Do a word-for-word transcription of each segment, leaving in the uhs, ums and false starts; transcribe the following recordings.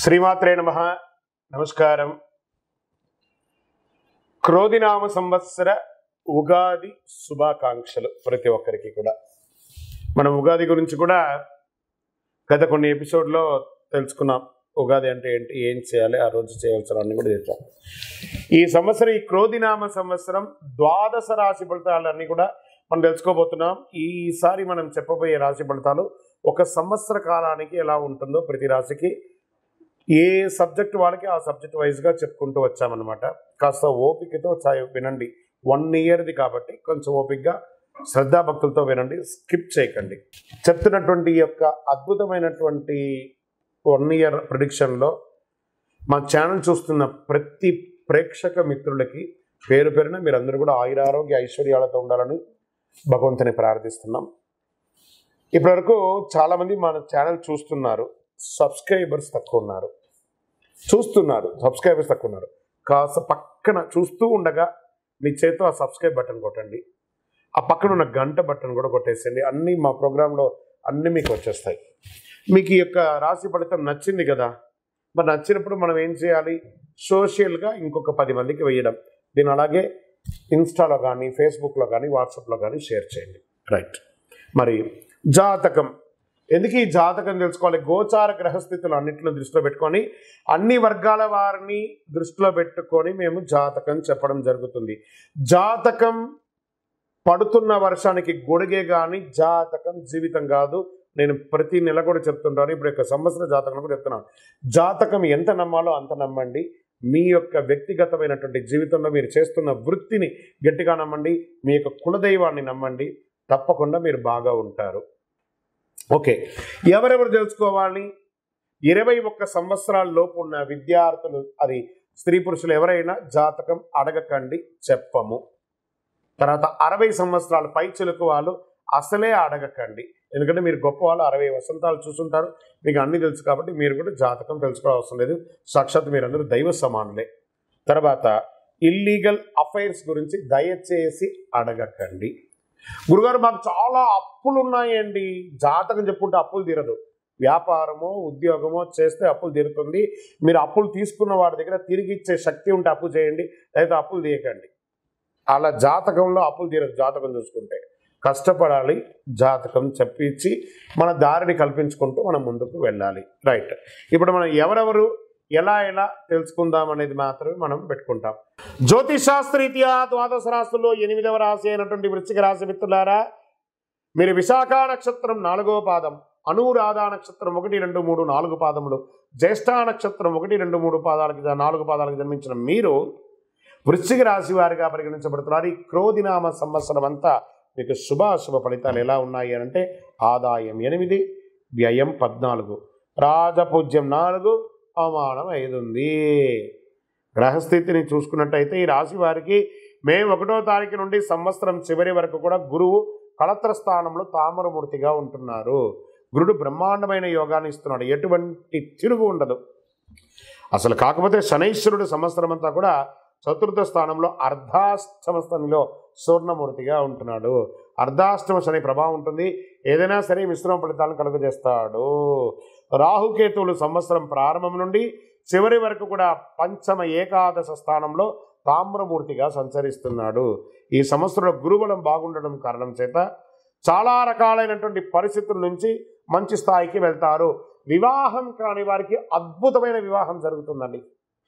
శ్రీమాత్రే నమః. నమస్కారం. క్రోధినామ సంవత్సర ఉగాది శుభాకాంక్షలు ప్రతి ఒక్కరికి కూడా. మనం ఉగాది గురించి కూడా గత కొన్ని ఎపిసోడ్లో తెలుసుకున్నాం. ఉగాది అంటే ఏంటి, ఏం చేయాలి, ఆ రోజు చేయాల్సిన అన్ని కూడా చెప్పాం. ఈ సంవత్సరం ఈ క్రోధినామ సంవత్సరం ద్వాదశ రాశి ఫలితాలన్నీ కూడా మనం తెలుసుకోబోతున్నాం. ఈసారి మనం చెప్పబోయే రాశి ఫలితాలు ఒక సంవత్సర కాలానికి ఎలా ఉంటుందో ప్రతి రాశికి ఏ సబ్జెక్ట్ వాళ్ళకి ఆ సబ్జెక్ట్ వైజ్గా చెప్పుకుంటూ వచ్చామన్నమాట. కాస్త ఓపికతో చాయ్ వినండి. వన్ ఇయర్ది కాబట్టి కొంచెం ఓపికగా శ్రద్ధాభక్తులతో వినండి, స్కిప్ చేయకండి. చెప్తున్నటువంటి యొక్క అద్భుతమైనటువంటి వన్ ఇయర్ ప్రిడిక్షన్లో మా ఛానల్ చూస్తున్న ప్రతి ప్రేక్షక మిత్రులకి పేరు పేరున మీరందరూ కూడా ఆయురారోగ్య ఐశ్వర్యాలతో ఉండాలని భగవంతుని ప్రార్థిస్తున్నాం. ఇప్పటివరకు చాలామంది మన ఛానల్ చూస్తున్నారు, సబ్స్క్రైబర్స్ తక్కువ ఉన్నారు. చూస్తున్నారు సబ్స్క్రైబర్స్ తక్కువ ఉన్నారు. కాస్త పక్కన చూస్తూ ఉండగా మీ చేతితో ఆ సబ్స్క్రైబ్ బటన్ కొట్టండి. ఆ పక్కన ఉన్న గంట బటన్ కూడా కొట్టేసండి. అన్నీ మా ప్రోగ్రాంలో అన్నీ మీకు వచ్చేస్తాయి. మీకు ఈ యొక్క రాశి ఫలితం నచ్చింది కదా, మరి నచ్చినప్పుడు మనం ఏం చేయాలి? సోషల్గా ఇంకొక పది మందికి వేయడం. దీని అలాగే ఇన్స్టాలో కానీ, ఫేస్బుక్లో కానీ, వాట్సాప్లో కానీ షేర్ చేయండి. రైట్. మరి జాతకం ఎందుకు ఈ జాతకం తెలుసుకోవాలి? గోచార గ్రహస్థితులు అన్నింటిలో దృష్టిలో పెట్టుకొని అన్ని వర్గాల వారిని దృష్టిలో పెట్టుకొని మేము జాతకం చెప్పడం జరుగుతుంది. జాతకం పడుతున్న వర్షానికి గొడుగే కానీ జాతకం జీవితం కాదు. నేను ప్రతి నెల కూడా చెప్తుంటాను. ఇప్పుడు యొక్క సంవత్సర జాతకం కూడా చెప్తున్నాను. జాతకం ఎంత నమ్మాలో అంత నమ్మండి. మీ యొక్క వ్యక్తిగతమైనటువంటి జీవితంలో మీరు చేస్తున్న వృత్తిని గట్టిగా నమ్మండి. మీ యొక్క కులదైవాన్ని నమ్మండి. తప్పకుండా మీరు బాగా ఉంటారు. ఓకే, ఎవరెవరు తెలుసుకోవాలి? ఇరవై ఒక్క సంవత్సరాల లోపు ఉన్న విద్యార్థులు, అది స్త్రీ పురుషులు ఎవరైనా జాతకం అడగకండి, చెప్పము. తర్వాత అరవై సంవత్సరాల పై చిలుకు వాళ్ళు అసలే అడగకండి. ఎందుకంటే మీరు గొప్ప వాళ్ళు, అరవై వసంతాలు చూసుంటారు, మీకు అన్నీ తెలుసు కాబట్టి మీరు కూడా జాతకం తెలుసుకోవాల్సిన లేదు. సాక్షాత్ మీరందరూ దైవ సమానులే. తర్వాత ఇల్లీగల్ అఫైర్స్ గురించి దయచేసి అడగకండి. గురుగారు మాకు చాలా అప్పులు ఉన్నాయండి. జాతకం చెప్పుకుంటే అప్పులు తీరదు. వ్యాపారమో ఉద్యోగమో చేస్తే అప్పులు తీరుతుంది. మీరు అప్పులు తీసుకున్న వాడి దగ్గర తిరిగి ఇచ్చే శక్తి ఉంటే అప్పు చేయండి, లేదా అప్పులు తీయకండి. అలా జాతకంలో అప్పులు తీరదు. జాతకం చూసుకుంటే కష్టపడాలి. జాతకం చెప్పించి మన దారిని కల్పించుకుంటూ మనం ముందుకు వెళ్ళాలి. రైట్. ఇప్పుడు మనం ఎవరెవరు ఎలా ఎలా తెలుసుకుందాం అనేది మాత్రమే మనం పెట్టుకుంటాం. జ్యోతిషాస్త్రరీత్యా ద్వాదశ రాశుల్లో ఎనిమిదవ రాశి అయినటువంటి వృశ్చిక రాశి మిత్రులారా, మీరు విశాఖ నక్షత్రం నాలుగవ పాదం, అనురాధ నక్షత్రం ఒకటి రెండు మూడు నాలుగు పాదములు, జ్యేష్ఠ నక్షత్రం ఒకటి రెండు మూడు పాదాలకి నాలుగు పాదాలకు జన్మించిన మీరు వృశ్చిక రాశి వారిగా పరిగణించబడుతున్నారు. ఈ క్రోధినామ సంవత్సరం అంతా మీకు శుభాశుభ ఫలితాలు ఎలా ఉన్నాయి అంటే ఆదాయం ఎనిమిది, వ్యయం పద్నాలుగు, రాజపూజ్యం నాలుగు, అవమానం ఐదు ఉంది. గ్రహస్థితిని చూసుకున్నట్టయితే ఈ రాశి వారికి మే ఒకటో తారీఖు నుండి సంవత్సరం చివరి వరకు కూడా గురువు కళత్ర స్థానంలో తామరమూర్తిగా ఉంటున్నారు. గురుడు బ్రహ్మాండమైన యోగాన్ని ఇస్తున్నాడు. ఎటువంటి తిరుగు ఉండదు అసలు. కాకపోతే శనైశ్వరుడు సంవత్సరం అంతా కూడా చతుర్థ స్థానంలో అర్ధాష్టమ స్థానంలో సూర్ణమూర్తిగా ఉంటున్నాడు. అర్ధాష్టమ శని ప్రభావం ఉంటుంది. ఏదైనా సరే మిశ్రమ ఫలితాలను కలుగజేస్తాడు. రాహుకేతువులు సంవత్సరం ప్రారంభం నుండి చివరి వరకు కూడా పంచమ ఏకాదశ స్థానంలో తామ్రమూర్తిగా సంచరిస్తున్నాడు. ఈ సంవత్సరంలో గురుబలం బాగుండడం కారణం చేత చాలా రకాలైనటువంటి పరిస్థితుల నుంచి మంచి స్థాయికి వెళ్తారు. వివాహం కాని వారికి అద్భుతమైన వివాహం జరుగుతుందండి.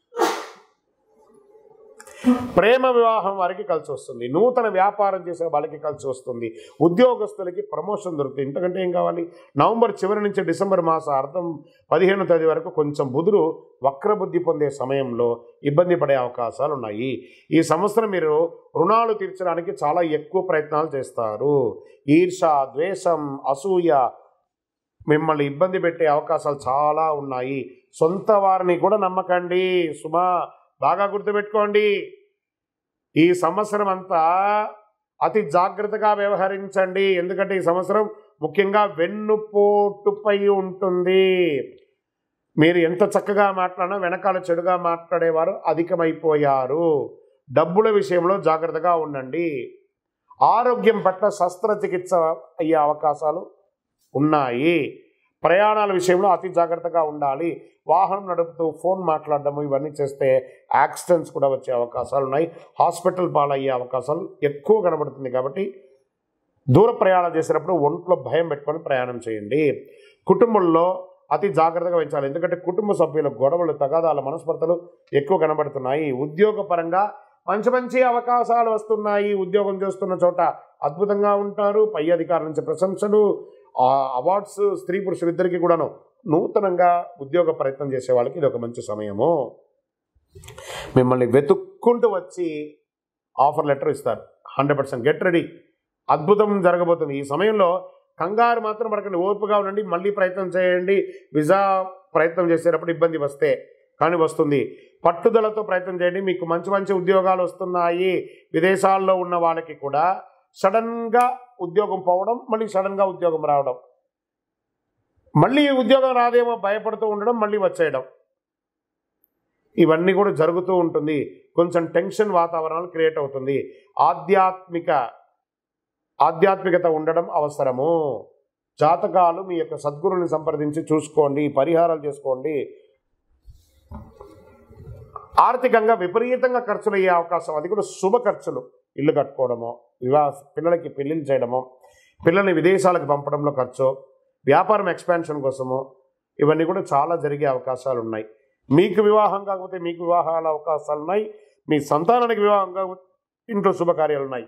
ప్రేమ వివాహం వారికి కలిసి వస్తుంది. నూతన వ్యాపారం చేసే వాళ్ళకి కలిసి వస్తుంది. ఉద్యోగస్తులకి ప్రమోషన్ దొరుకుతుంది. ఇంతకంటే ఏం కావాలి? నవంబర్ చివరి నుంచి డిసెంబర్ మాస అర్థం పదిహేను తేదీ వరకు కొంచెం బుధుడు వక్రబుద్ధి పొందే సమయంలో ఇబ్బంది పడే అవకాశాలు ఉన్నాయి. ఈ సంవత్సరం మీరు రుణాలు తీర్చడానికి చాలా ఎక్కువ ప్రయత్నాలు చేస్తారు. ఈర్ష, ద్వేషం, అసూయ మిమ్మల్ని ఇబ్బంది పెట్టే అవకాశాలు చాలా ఉన్నాయి. సొంత వారిని కూడా నమ్మకండి సుమా, బాగా గుర్తుపెట్టుకోండి. ఈ సంవత్సరం అంతా అతి జాగ్రత్తగా వ్యవహరించండి. ఎందుకంటే ఈ సంవత్సరం ముఖ్యంగా వెన్నుపోటుపై ఉంటుంది. మీరు ఎంత చక్కగా మాట్లాడినా వెనకాల చెడుగా మాట్లాడేవారు అధికమైపోయారు. డబ్బుల విషయంలో జాగ్రత్తగా ఉండండి. ఆరోగ్యం పట్ల శస్త్రచికిత్స అయ్యే అవకాశాలు ఉన్నాయి. ప్రయాణాల విషయంలో అతి జాగ్రత్తగా ఉండాలి. వాహనం నడుపుతూ ఫోన్ మాట్లాడడము ఇవన్నీ చేస్తే యాక్సిడెంట్స్ కూడా వచ్చే అవకాశాలు ఉన్నాయి. హాస్పిటల్ పాలయ్యే అవకాశాలు ఎక్కువ కనబడుతుంది. కాబట్టి దూర ప్రయాణం చేసేటప్పుడు ఒంట్లో భయం పెట్టుకొని ప్రయాణం చేయండి. కుటుంబంలో అతి జాగ్రత్తగా వహించాలి. ఎందుకంటే కుటుంబ సభ్యుల గొడవలు, తగాదాల, మనస్పర్ధలు ఎక్కువ కనబడుతున్నాయి. ఉద్యోగపరంగా మంచి మంచి అవకాశాలు వస్తున్నాయి. ఉద్యోగం చేస్తున్న చోట అద్భుతంగా ఉంటారు. పై అధికారుల నుంచి ప్రశంసలు, అవార్డ్స్ స్త్రీ పురుషులు ఇద్దరికి కూడాను. నూతనంగా ఉద్యోగ ప్రయత్నం చేసే వాళ్ళకి ఇది ఒక మంచి సమయము. మిమ్మల్ని వెతుక్కుంటూ వచ్చి ఆఫర్ లెటర్ ఇస్తారు. Hundred percent get ready. అద్భుతం జరగబోతుంది. ఈ సమయంలో కంగారు మాత్రం పడకండి, ఓర్పుగా ఉండండి. మళ్ళీ ప్రయత్నం చేయండి. వీసా ప్రయత్నం చేసేటప్పుడు ఇబ్బంది వస్తే కానీ వస్తుంది. పట్టుదలతో ప్రయత్నం చేయండి. మీకు మంచి మంచి ఉద్యోగాలు వస్తున్నాయి. విదేశాల్లో ఉన్న వాళ్ళకి కూడా సడన్గా ఉద్యోగం పోవడం, మళ్ళీ సడన్గా ఉద్యోగం రావడం, మళ్ళీ ఉద్యోగం రాదేమో భయపడుతూ ఉండడం, మళ్ళీ వచ్చేయడం, ఇవన్నీ కూడా జరుగుతూ ఉంటుంది. కొంచెం టెన్షన్ వాతావరణాలు క్రియేట్ అవుతుంది. ఆధ్యాత్మిక ఆధ్యాత్మికత ఉండడం అవసరము. జాతకాలు మీ యొక్క సద్గురుని సంప్రదించి చూసుకోండి, పరిహారాలు చేసుకోండి. ఆర్థికంగా విపరీతంగా ఖర్చులు అయ్యే అవకాశం, అది కూడా శుభ ఖర్చులు. ఇల్లు కట్టుకోవడమో, వివాహ పిల్లలకి పెళ్లిళ్ళు చేయడమో, పిల్లల్ని విదేశాలకు పంపడంలో ఖర్చు, వ్యాపారం ఎక్స్పాన్షన్ కోసము, ఇవన్నీ కూడా చాలా జరిగే అవకాశాలు ఉన్నాయి. మీకు వివాహం కాకపోతే మీకు వివాహాల అవకాశాలు ఉన్నాయి. మీ సంతానానికి వివాహం కాకపోతే ఇంట్లో శుభకార్యాలు ఉన్నాయి.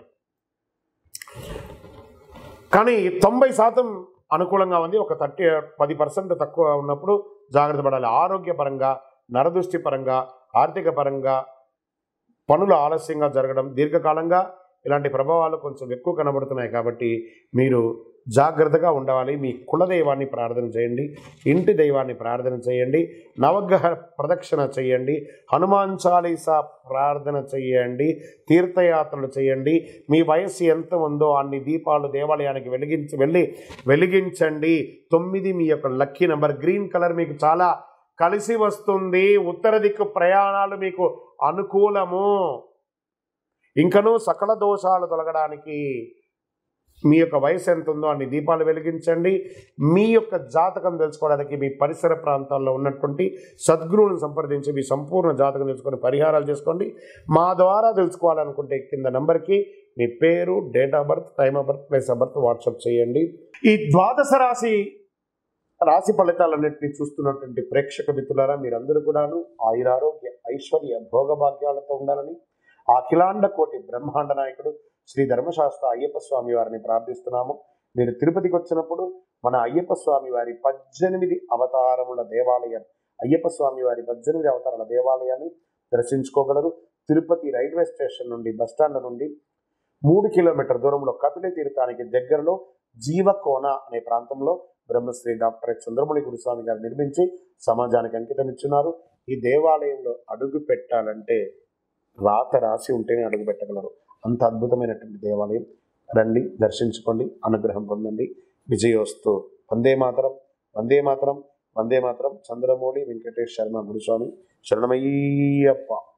కానీ తొంభై శాతం అనుకూలంగా ఉంది. ఒక థర్టీ పది పర్సెంట్ తక్కువ ఉన్నప్పుడు జాగ్రత్త పడాలి. ఆరోగ్యపరంగా, నరదృష్టి పరంగా, ఆర్థిక పరంగా పనులు ఆలస్యంగా జరగడం, దీర్ఘకాలంగా ఇలాంటి ప్రభావాలు కొంచెం ఎక్కువ కనబడుతున్నాయి. కాబట్టి మీరు జాగ్రత్తగా ఉండాలి. మీ కులదైవాన్ని ప్రార్థన చేయండి, ఇంటి దైవాన్ని ప్రార్థన చేయండి, నవగ్రహ ప్రదక్షిణ చేయండి, హనుమాన్ చాలీసా ప్రార్థన చేయండి, తీర్థయాత్రలు చేయండి. మీ వయస్సు ఎంత ఉందో అన్ని దీపాలు దేవాలయానికి వెలిగించి వెళ్ళి వెలిగించండి. తొమ్మిది మీ యొక్క లక్కీ నెంబర్. గ్రీన్ కలర్ మీకు చాలా కలిసి వస్తుంది. ఉత్తర దిక్కు ప్రయాణాలు మీకు అనుకూలము. ఇంకనూ సకల దోషాలు తొలగడానికి మీ యొక్క వయసు ఎంత ఉందో అన్ని దీపాలు వెలిగించండి. మీ యొక్క జాతకం తెలుసుకోవడానికి మీ పరిసర ప్రాంతాల్లో ఉన్నటువంటి సద్గురువులను సంప్రదించి మీ సంపూర్ణ జాతకం తెలుసుకొని పరిహారాలు చేసుకోండి. మా ద్వారా తెలుసుకోవాలనుకుంటే కింద నెంబర్కి మీ పేరు, date of birth, time of birth, place of birth WhatsApp చేయండి. ఈ ద్వాదశ రాశి రాశి ఫలితాలన్నింటినీ చూస్తున్నటువంటి ప్రేక్షక మిత్రులారా, మీరందరూ కూడాను ఆయురారోగ్య ఐశ్వర్య భోగభాగ్యాలతో ఉండాలని ఆ అఖిలాండ కోటి బ్రహ్మాండ నాయకుడు శ్రీ ధర్మశాస్త్ర అయ్యప్ప స్వామి వారిని ప్రార్థిస్తున్నాము. మీరు తిరుపతికి వచ్చినప్పుడు మన అయ్యప్ప స్వామి వారి పద్దెనిమిది అవతారముల దేవాలయం, అయ్యప్ప స్వామి వారి పద్దెనిమిది అవతారాల దేవాలయాన్ని దర్శించుకోగలరు. తిరుపతి రైల్వే స్టేషన్ నుండి, బస్టాండ్ నుండి మూడు కిలోమీటర్ దూరంలో కపిల తీర్థానికి దగ్గరలో జీవకోన అనే ప్రాంతంలో బ్రహ్మశ్రీ డాక్టర్ చంద్రమౌళి గురుస్వామి గారు నిర్మించి సమాజానికి అంకితం ఇచ్చున్నారు. ఈ దేవాలయంలో అడుగు పెట్టాలంటే రాత రాసి ఉంటేనే అడుగు పెట్టగలరు. అంత అద్భుతమైనటువంటి దేవాలయం. రండి, దర్శించుకోండి, అనుగ్రహం పొందండి. విజయోస్తు. వందే మాతరం, వందే మాతరం, వందే మాతరం. చంద్రమౌళి వెంకటేష్ శర్మ గురుస్వామి. శరణమయ్యప్ప.